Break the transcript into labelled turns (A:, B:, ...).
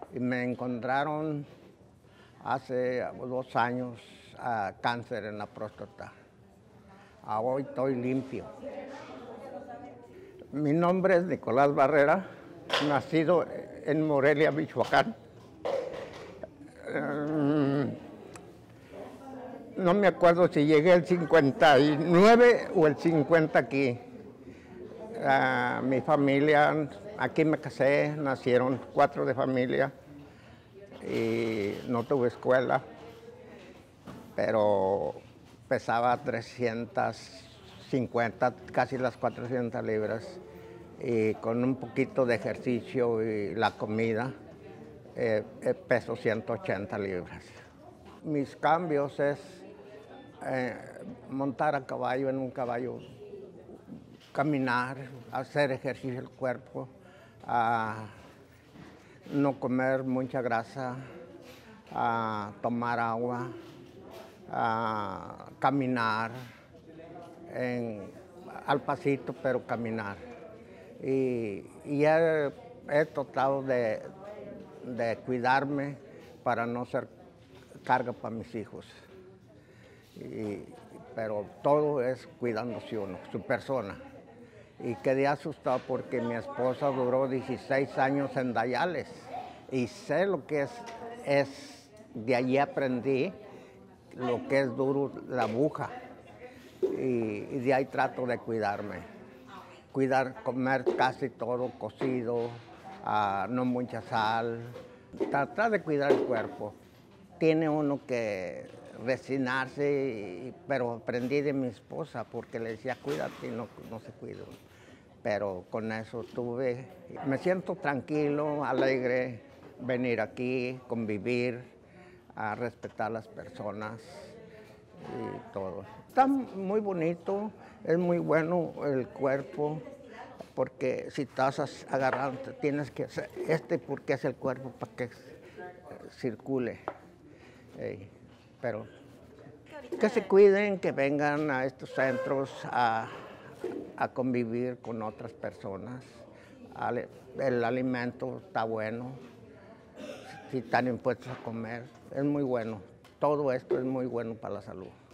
A: y me encontraron hace 2 años cáncer en la próstata. Hoy estoy limpio. Mi nombre es Nicolás Barrera, nacido en Morelia, Michoacán. No me acuerdo si llegué el 59 o el 50 aquí. Mi familia, aquí me casé, nacieron 4 de familia y no tuve escuela, pero pesaba 350, casi las 400 libras, y con un poquito de ejercicio y la comida, peso 180 libras. Mis cambios es montar a caballo, en un caballo, caminar, hacer ejercicio del cuerpo, no comer mucha grasa, tomar agua, caminar al pasito, pero caminar. Y he tratado de cuidarme para no ser carga para mis hijos. Pero todo es cuidándose uno, su persona. Y quedé asustado porque mi esposa duró 16 años en diálisis y sé lo que es, de allí aprendí lo que es duro la aguja, y de ahí trato de cuidarme. Comer casi todo cocido, no mucha sal, tratar de cuidar el cuerpo. Tiene uno que resignarse, pero aprendí de mi esposa porque le decía cuídate y no se cuida. Pero con eso me siento tranquilo, alegre, venir aquí, convivir, a respetar a las personas y todo. Está muy bonito, es muy bueno el cuerpo, porque si estás agarrando, tienes que hacer porque es el cuerpo para que circule. Pero que se cuiden, que vengan a estos centros a convivir con otras personas. El alimento está bueno, si están impuestos a comer, es muy bueno. Todo esto es muy bueno para la salud.